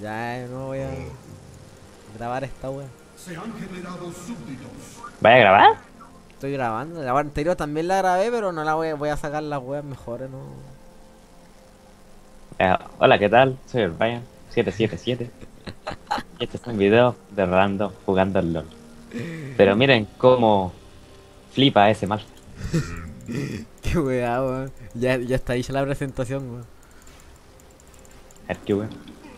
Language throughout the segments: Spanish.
Ya no voy a grabar esta wea. Se han generado súbditos. ¿Vaya a grabar? Estoy grabando. La wea anterior también la grabé, pero no la voy a sacar las weas mejores, ¿no? Hola, ¿qué tal? Soy el Brian 777 y este es un video de Random jugando al LOL. Pero miren cómo flipa ese mal. Qué wea, weón. Ya está ahí ya la presentación, weón. A ver qué weón.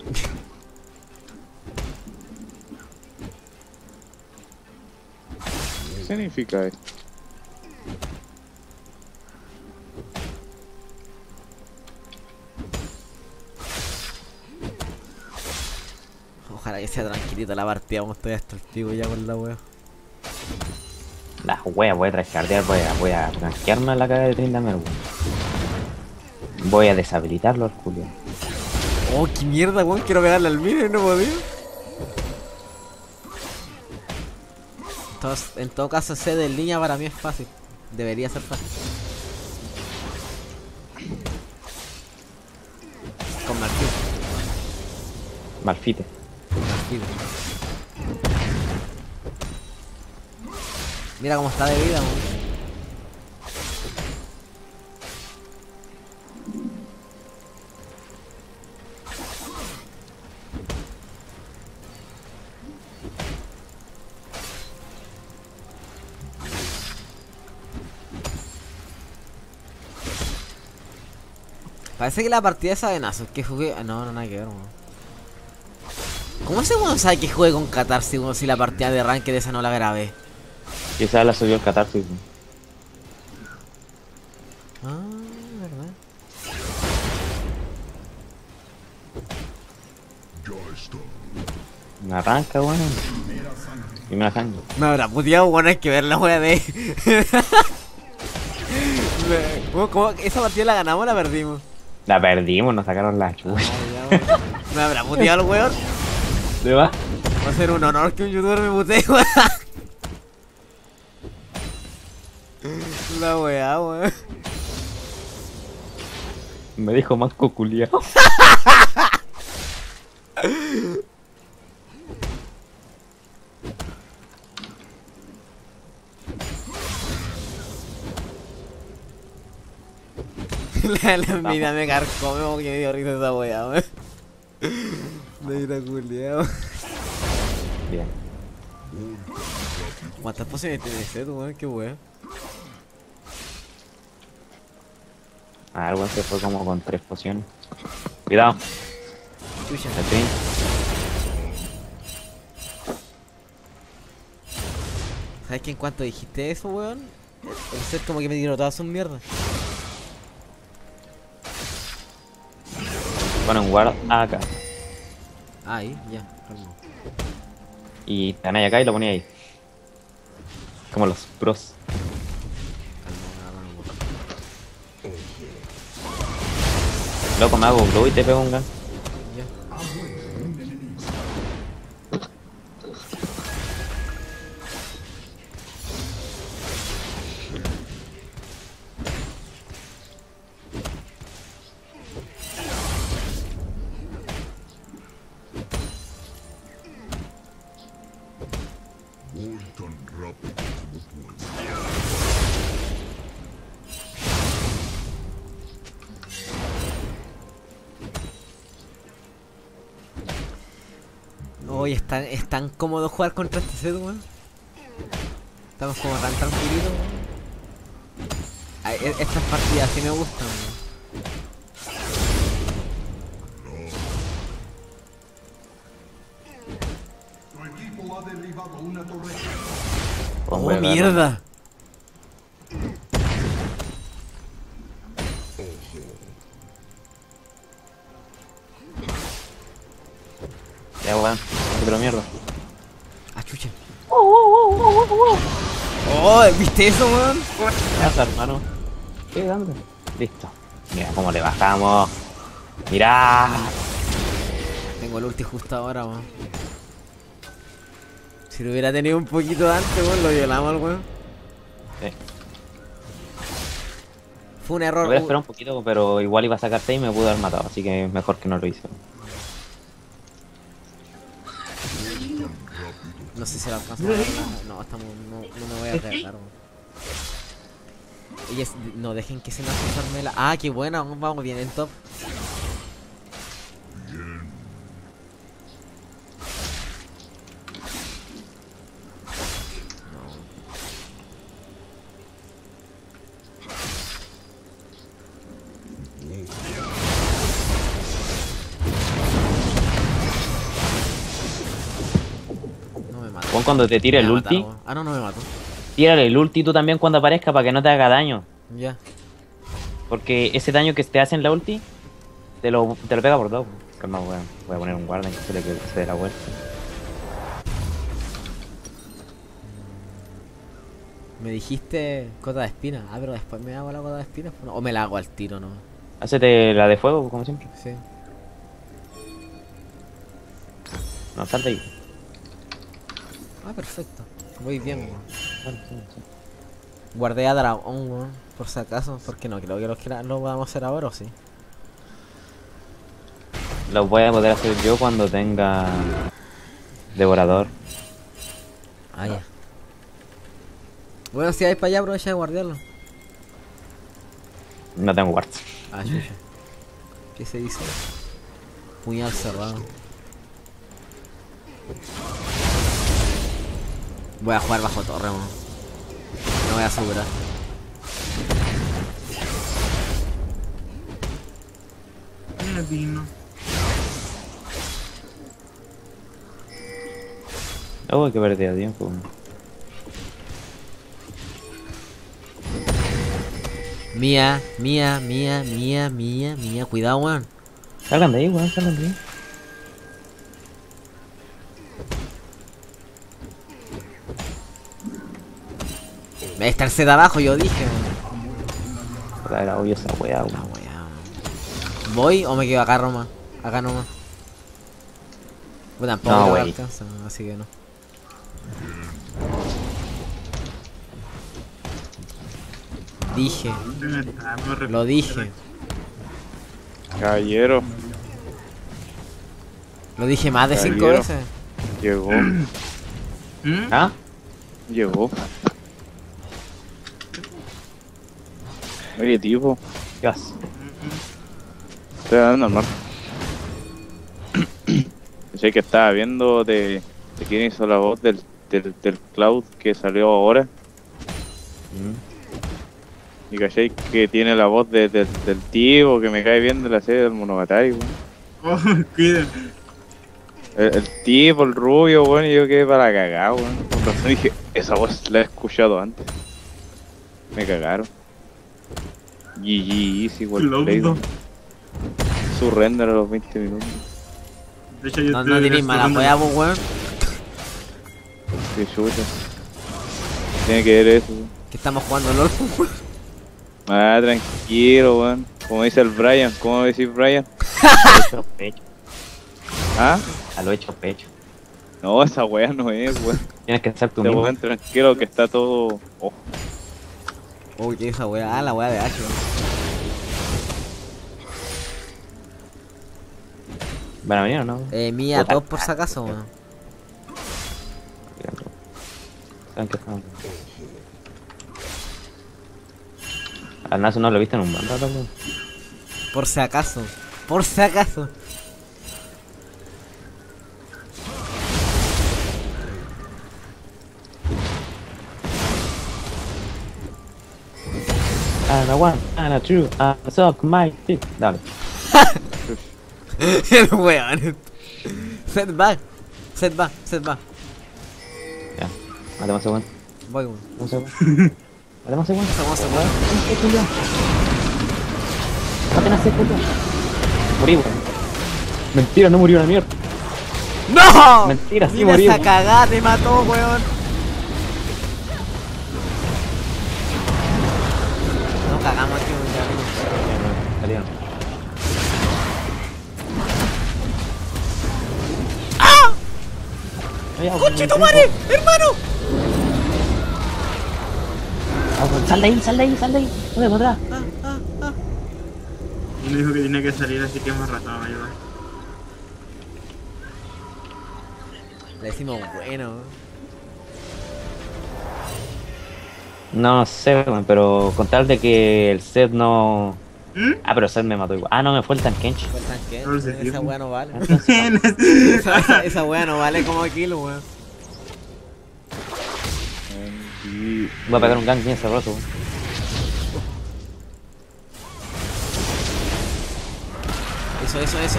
¿Qué significa esto? Ojalá que sea tranquilita la partida, como estoy hasta el pico ya con la wea. La wea, voy a trascardear, voy a blanquearme a la cara de Tryndamere, weón. Voy a deshabilitarlo al Julio. Oh, qué mierda, weón. Quiero pegarle al mino y no podía. En todo caso, C de línea para mí es fácil. Debería ser fácil. Con marfil. Malfite. Marfil. Mira cómo está de vida, weón. Parece que la partida esa de Nasus que jugué. No, nada que ver, weón. ¿Cómo ese weón sabe que juegue con Catarsis, weón, si la partida de Ranked esa no la grabé? Quizás la subió el catarsis. Ah, verdad. Me arranca, weón. Y me la sangre. Me habrá puteado, weón, hay que ver la wea de. ¿Cómo? ¿Esa partida la ganamos o la perdimos? La perdimos, nos sacaron la chucha. Ah, ya, weón. Me habrá puteado el weón. ¿De va? Va a ser un honor que un youtuber me putee, weón. La weá, weón. Me dijo más coculiao. La envidia me carcome porque me dio risa esa weá, weón. Negra culiao. Bien. ¿Cuántas pociones tiene ese, weón? Qué weá. Ah, el weón se fue como con 3 pociones. Cuidado. Chucha. El Trin. ¿Sabes que en cuanto dijiste eso, weón? El set como que me tiró todas sus mierdas. Ponen guard acá. Ahí, ya, calma. Y te ganáis acá y lo ponía ahí. Como los pros. Loco, me hago blue y te pego un gun. Ya. Voy tan rápido como puedo. Oye, es tan cómodo jugar contra este set, weón. Estamos como tan tranquilitos, weón. Ay, estas partidas sí me gustan, weón. Tu equipo ha derribado una torreta. ¡Oh, Hombre, mierda! Ya, weón. Pero mierda. ¡Ah, chucha! ¡Oh! ¿Viste eso, weón? Ya está, hermano. ¿Qué dando? Listo. Mira cómo le bajamos. Mira. Tengo el ulti justo ahora, weón. Si lo hubiera tenido un poquito antes, weón, lo violamos al weón. Sí. Fue un Me error. hubiera esperado un poquito, pero igual iba a sacarte y me pudo haber matado, así que mejor que no lo hice. No sé si la alcanzo a matar. No, estamos, no me voy a arriesgar, weón. Ellas, no dejen que se nos desarme la... Ah, qué buena, vamos bien en top. No me mató. Pon cuando te tire Me el va a matar, ulti, weón. Ah, no, no me mató. tírale el ulti tú también cuando aparezca para que no te haga daño. Ya. Porque ese daño que te hace en la ulti, te lo pega por dos. Calma, voy a poner un guarda que se dé la vuelta. Me dijiste cota de espina. Ah, pero después me hago la cota de espina. O me la hago al tiro, ¿no? Hacete la de fuego, como siempre. Sí. No, sal de ahí. Ah, perfecto. Voy bien, weón. Bueno, sí, sí. Guardé a dragón, weón. Por si acaso. Porque no creo que lo vamos a hacer ahora, ¿o sí? Lo voy a poder hacer yo cuando tenga devorador. Ah, ya. Bueno, si vais para allá, aprovecha de guardiarlo. No tengo guard. Ah, chucha. ¿Qué se dice? Puñal cerrado. Voy a jugar bajo torre, weón. No voy a asegurar. Mira, vino. Oh, que perdido tiempo. Mía. Cuidado, weón. Salgan de ahí, weón, salgan de ahí. Me está el set abajo, yo dije, weón. Puta, era obvio esa weá, La weón. weá, weón. ¿Voy o me quedo acá nomás? Acá nomás. Pues tampoco No, me wey. alcanza, así que no. Dije, lo dije. Caballero, Lo dije más de 5 Caballero. veces. llegó, ¿Ah? llegó. Oye, tipo, ¿Qué vas? estoy dando normal. Sé que estaba viendo de quién hizo la voz del Cloud que salió ahora. Y caché que tiene la voz del tío que me cae bien de la serie del Monogatari, weón. Oh, cuida. El tipo, el rubio, weón, y yo quedé para cagar, weón. Con razón dije, esa voz la he escuchado antes. Me cagaron. GG, easy, igual play, Loco. weón. Su render a los 20 minutos. De hecho, yo No, estoy no tenéis mala respondiendo- weá, pues, weón. Qué chucha. Tiene que ver eso, weón. Que estamos jugando LOL, pues, weón. Ah, tranquilo, weón. Como dice el Brian, ¿cómo decís Brian? A lo hecho pecho. ¿Ah? A lo hecho pecho. No, esa weá no es, weón. Tienes que ser tú Este mismo. weón tranquilo que está todo. Oh, Uy, ¿qué es esa weá? Ah, la weá de H, weón. ¿Van a venir o no? Mía, Puta. top por si acaso, weón. ¿Saben qué estamos? Al Nazo no lo viste en un buen rato, weón. Por si acaso. Por si acaso. And a one, and a two, and a suck my dick. Dale. El weón. Set back. Set back. Ya. Matemos a ese weón. Voy, weón. Un segundo. Matemos a ese weón. Vamos a weón. ¡Qué culo! ¡Maten a ese culo! Morí, weón. Mentira, no murió la mierda. ¡No! Mentira, sí Mira morí, esa weón. cagada, te mató, weón. No cagamos aquí, weón. Salieron. ¡Ah! ¡Conche tu madre! ¡Hermano! Sal de ahí, sal de ahí, sal de ahí. No me podrás. Y me dijo que tenía que salir, así que más rato me va a ayudar. Le decimos bueno. No sé, weón, pero con tal de que el set no. Ah, pero el set me mató igual. Ah, no, me fue el Tankenchi. Por tanque, No lo sé, esa tío. weá no vale. Entonces, Esa weá no vale como kill, weón. Y... voy a pegar un gank bien sabroso, weón. Eso.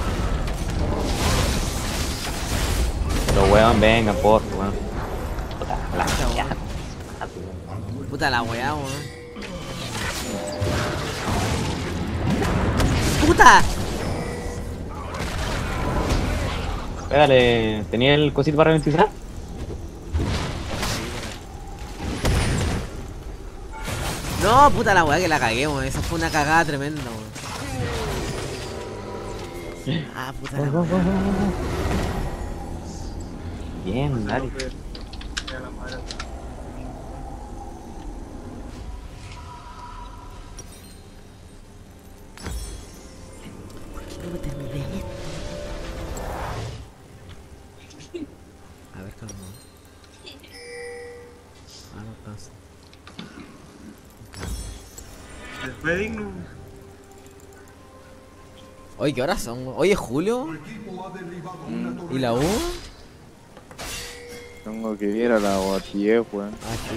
Pero weón, venga, por weón. Puta, la ya. Puta la weá, weón. ¡Puta! Pégale, ¿tenía el cosito para ralentizar? No, puta la weá que la cagué, weón. Esa fue una cagada tremenda, weón. Ah, puta la weá. Bien, dale. A la madre. No me terminé esto. A ver, calma. Ah, no alcanza. Después digno. Oye, ¿qué horas son? Oye, Julio. Tu equipo ha derribado una torreta. ¿Y la U? Tengo que ir a la Guatié, weón. Ah, sí.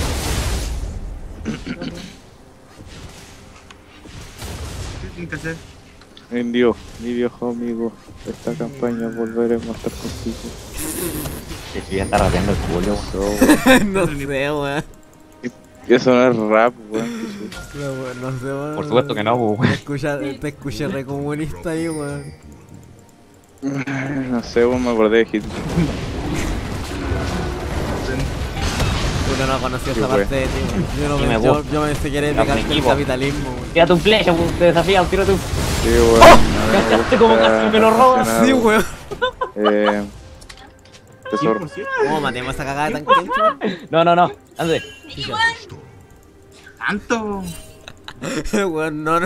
¿Qué tienen que hacer? Indio, mi viejo amigo, esta campaña volveremos a estar contigo. Que si ya está rapeando el Julio, weón. So, No sé, weón. y eso no es rap, weón. No, weón, no sé, weón. Por supuesto que no, weón. Te escuché re comunista ahí, weón. No sé, weón, me acordé de Hitler. Uno no conoció Sí, esa weón. parte de ti, weón. Sí, me Yo gusta. pensé que era Ya, el equipo. capitalismo, weón. Tírate un flecha, weón. Te desafía, tírate un. Sí, weón. no me Cachaste como gusta casi me lo robas. nada. Sí, weón. Tesoro. 100%. ¿Cómo matemos esta cagada tan quencha? No, ande. ¿Tanto? Weón, no.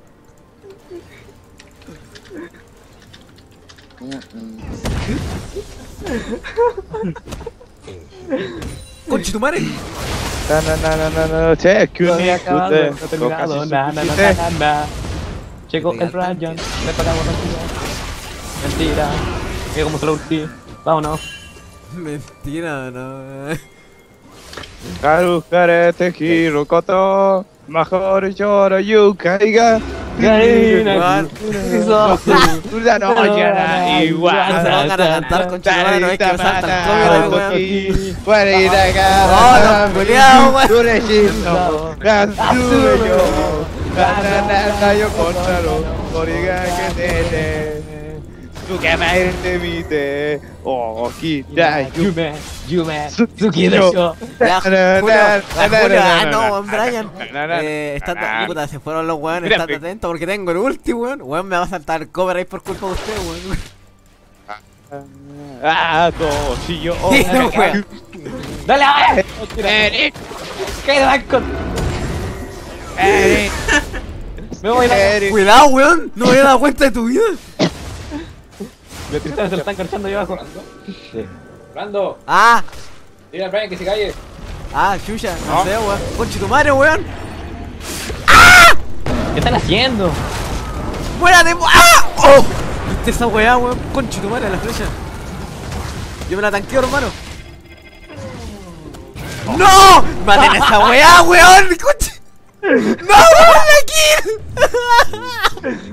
¡Conchetumare! No, che, que No un había acabado, discute, no he terminado, casi na. Checo el Ryan, me pagamos contigo. Mentira, que como se lo urtí. Vámonos. Mentira, no. Haru karete hirokoto, mejor lloro yukai Weón. Uda no yara igual. No se van a cantar, conchetumare, no es que me salta el copyright, weón. Fuera y de acá. Oh, no, culiao, weón. Tú eres chido, Katsume yo. Nada, yo contalo. Origa que tiene. Tú que me te oh, quita, Yume, Tsuki de show. Ya, Julio, ah, no, weón, Brian. Está Puta, se fueron los weones, Mira, estate atento porque tengo el ulti, weón. Weón, me va a saltar el copyright por culpa de usted, weón. Ah, toshio. Sí, weón. ¡Dale, a ver! ¡Qué banco! Me voy a Cuidado, weón. No me había dado cuenta de tu vida. Me Cristian se lo están carchando ahí abajo. Sí. Brando, Ah, dile al Brian que se calle. chucha, no sé, weón. Conche tu madre, weón. ¿Qué están haciendo? ¡Muérate! ¡Ah! ¡Oh! ¿Viste esa weá, weón? Conche tu madre, la flecha. Yo me la tanqueo, hermano. ¡No! ¡Maten esa weá, weón! ¡Conche! ¡No, weón, aquí!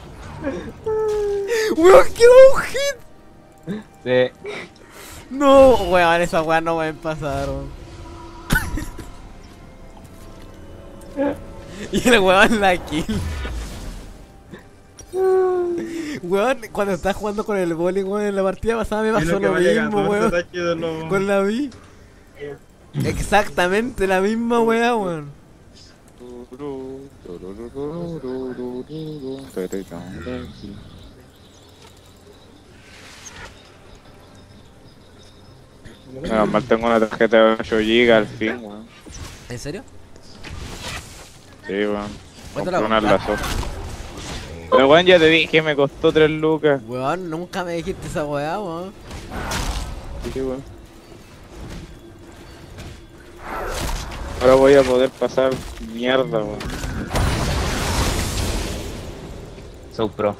¡Weón, quiero un hit! Sí. No, weón, esa weá no va a pasar, weón. Y el weón la kill. Weón, cuando estás jugando con el boli, weón, en la partida pasada me pasó lo mismo, weón. Con la Vi. Exactamente la misma weá, weón. Menos mal tengo una tarjeta de 8 GB al fin, weón. ¿En serio? Sí, weón. ¿Cuánto Compré la una compraste? lazo. Pero weón, ya te dije, me costó 3 lucas. Weón, nunca me dijiste esa weá, weón. Sí, weón. Ahora voy a poder pasar mierda, weón. So pro.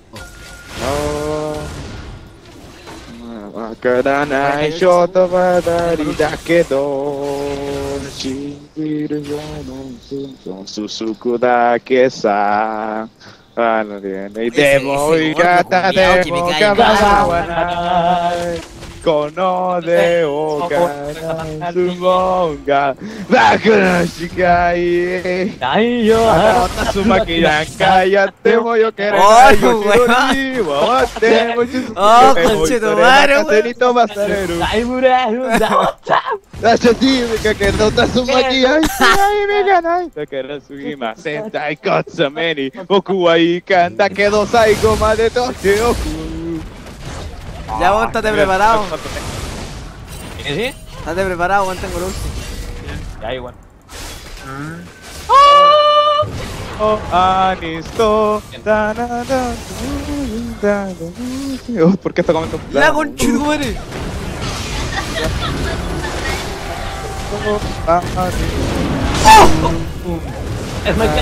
Makarana shoto badari da kedo shinbiru yo no susuku da que sa no tiene demo y gata demo kabawanai kono de okana sumonga bakura shikai ¡Ay, yo! Tatsumaki cállate, voy a querer. ¡Ay, Yo weón! te voy ¡Oh, conchetumare, weón! Caserito basarero. ¡Ay, mura! Tatsumaki que no Tatsumaki ay me ganai. Te quiero subir más sentai kotsameni. Boku wa ikanda kedo saigo made tote oku. Ya vos, estate preparado. ¿Sí? Estate preparado, weón, tengo el ulti. Ya, igual. Oh, anisto. Oh, ¿por qué está comiendo? ¡Ya, conchetumare! Es más que...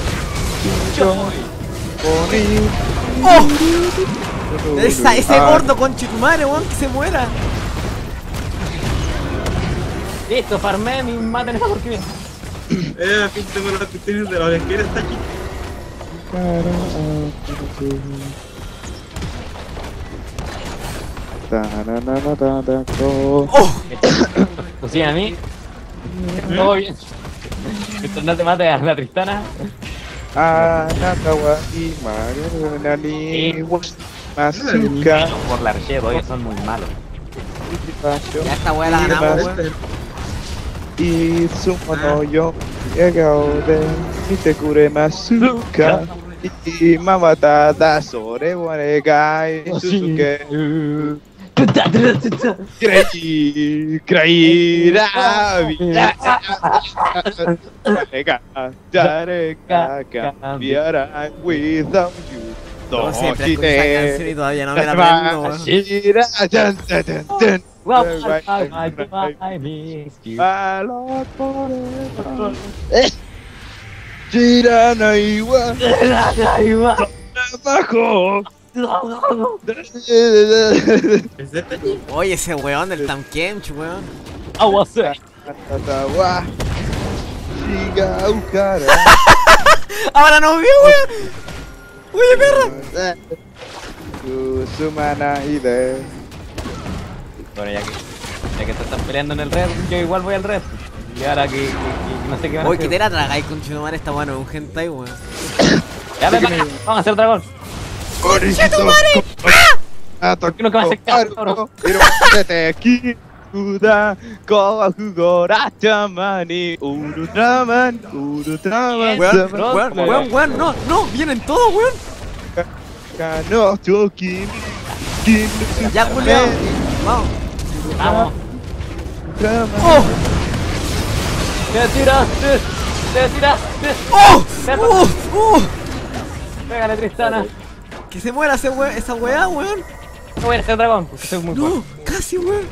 ¡Oh! Ese gordo conchetumare, weón, que se muera. Listo, farmé, mi maten esa porquería. Aquí tengo las cuestiones de la orejeras, está aquí. ¡Oh! Pues sí, a mí. Todo bien. Mientras no te mates a la Tristana. Nakawa y Mario Masuka. Por la Archero, hoy son muy malos. Ya esta weá la ganamos, weón. Y sumo no yo llegao de Mitekure Masuka y Mamata da Sore Waregai Suzuke Creira Dareka cambiará without you. Como siempre, con esa canción y todavía no me la aprendo, weón. Well, I miss you. Jiranai wa abajo. ¿Es este aquí? Oye, ese weón del Tamkench, weón. Aguacero. Wa Shigaukara. Ahora no vio, weón. Oye, perra. Sumana ide. Bueno, ya que te están peleando en el red, yo igual voy al red. Y ahora que no sé qué van a Oye, hacer. que te la tragáis con Chinomare, esta weón, un hentai, weón. Ya, ven, vamos a hacer dragón. ¡Conchetumare! ¿Por qué no me haces caso, cabrón? Kuda Kokugo Rachamani Ultraman Weón, no, vienen todos, weón. Kano Tokin Ya, culiao. Vamos. Vamos. ¡Oh! ¡Te tiraste! ¡Te tiraste! ¡Oh! ¡Oh! Pégale, Tristana. Que se muera esa weá, weón. No voy a hacer dragón, porque soy muy fuerte. No, casi, weón.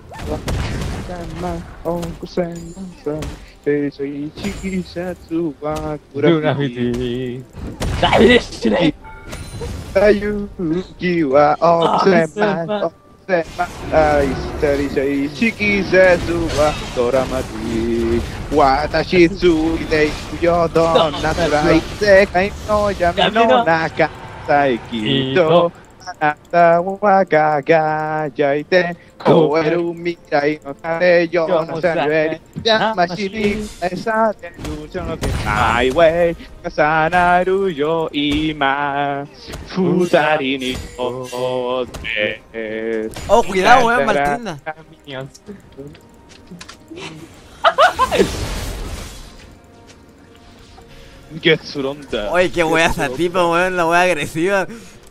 Ayuki wa Osema Aishitari Shikisetsu wa Doramati Watashi tsugite yodo Naturai sekai no yami no naka Saikito Anata wa gagayaite Koeru mirai no tare yo no sanrei Yamashiri esa denuncia no te ai wei Kasanaru yo ima Futari ni ote Oh, cuidado, weón, Maltrinda. Getsuronda. Oye, qué weá esa tipa, weón, la weá agresiva.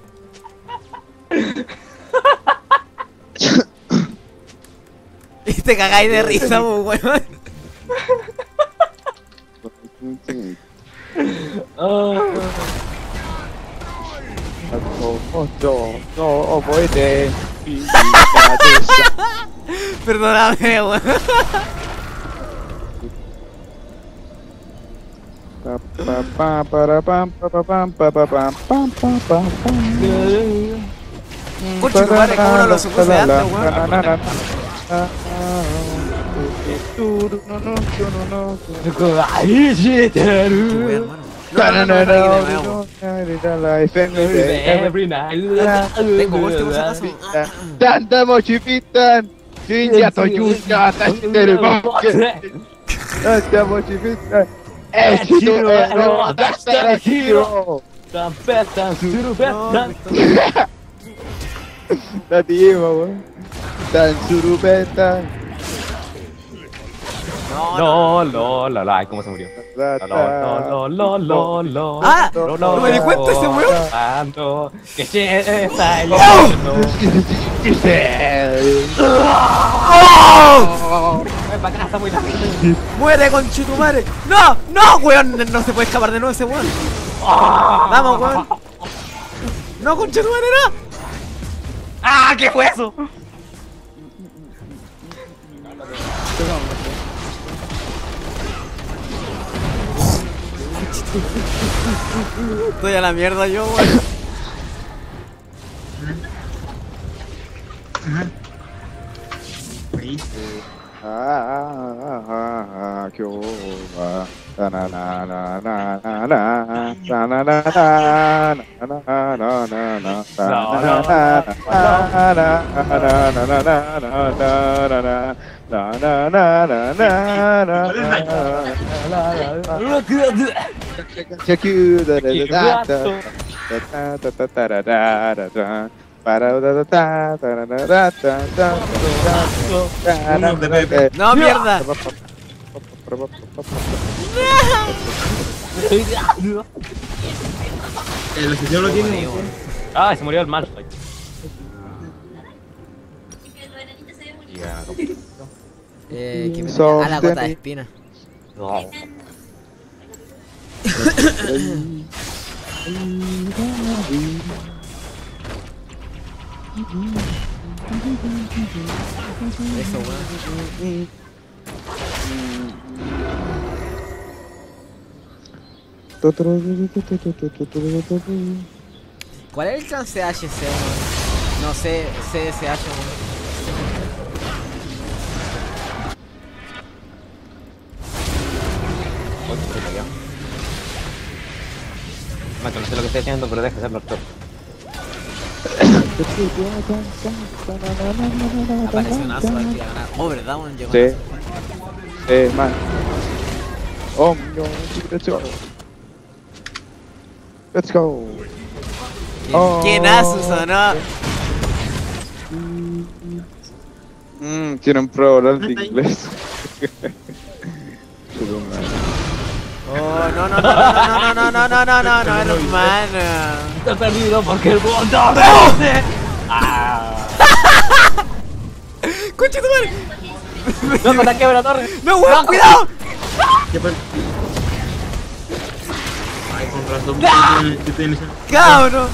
Y te cagáis de risa, weón. no puede. Perdóname, weón. Conche tu madre, cómo no lo supuse antes, weón. Qué weón, hermano. Every night. Tengo golpe por si acaso. Tanta mochipitan, Shinja Toyuka, Tashiteru Boke, Tanta mochipitan, Echito Ero, Dashitara Hiro. La tima, weón. Tan surupeta. No, ay, cómo se murió. No. ¡Ah! ¡No me di cuenta ese weón! Ando, que se está el para casa muy rápido. ¡Muere, conchetumare! ¡No! ¡No, weón! No se puede escapar de nuevo ese weón. ¡Vamos, weón! ¡No, conchetumare, no! ¡Ah! ¿Qué fue eso? Estoy a la mierda yo, weón. Ahí. No, mierda. El asesino lo tiene. Ah, se murió el mal. Que me a la gota de espina. Eso, weón. ¿Cuál es el chance HC, weón? No sé, CSH, weón. Macho, no sé lo que estoy haciendo, pero deja de hacerlo todo. Apareció un aso aquí a ganar. Oh, ¿verdad, weón? Llegó Sí. un aso. Man. Oh, no, let's go. Let's go. ¿Quién asos o no? Tienen prueba hablar de inglés. Oh, no, hermano. Está perdido porque el botón. ¡Concha tu madre! No, con la quebra torre. ¡No, weón, cuidado! ¿Qué pasa? Ay, con razón. ¿Qué tienes? ¡Cabrón!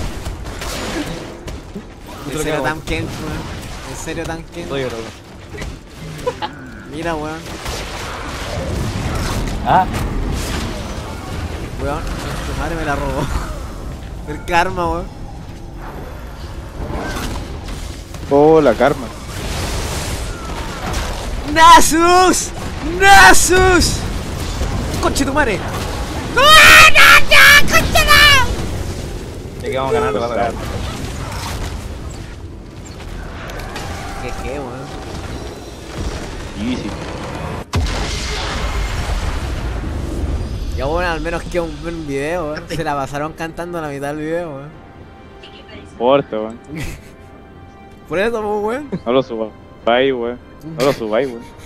En serio, tan Kent, weón. En serio, tan Kent. Soy oro. Mira, weón. Ah, Weón, tu madre me la robó. El karma, weón. Oh, la karma. ¡Nasus! ¡Nasus! ¡Conche tu madre! ¡No, conche no! ya que vamos ganando, va a pegar. ¿Qué, weón? Easy. Ya, bueno, al menos queda un buen video, weón. Se la pasaron cantando a la mitad del video, weón. Porta, weón. Por eso, pues, weón. No lo subáis, weón. No lo subáis, weón.